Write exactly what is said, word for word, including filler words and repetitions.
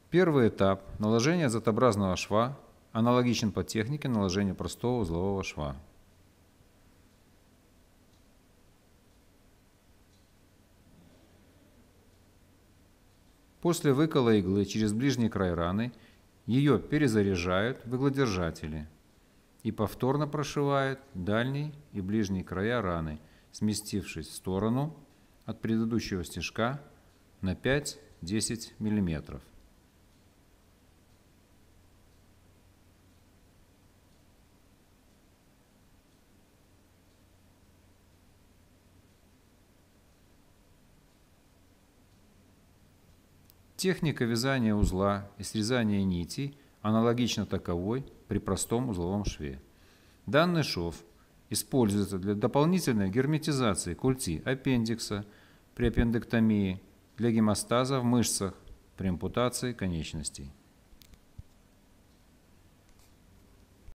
Первый этап наложения Z-образного шва аналогичен по технике наложения простого узлового шва. После выкола иглы через ближний край раны ее перезаряжают в иглодержатели и повторно прошивают дальний и ближний края раны, сместившись в сторону от предыдущего стежка на пять-десять миллиметров. Техника вязания узла и срезания нитей аналогична таковой при простом узловом шве. Данный шов используется для дополнительной герметизации культи аппендикса при аппендэктомии, для гемостаза в мышцах при ампутации конечностей.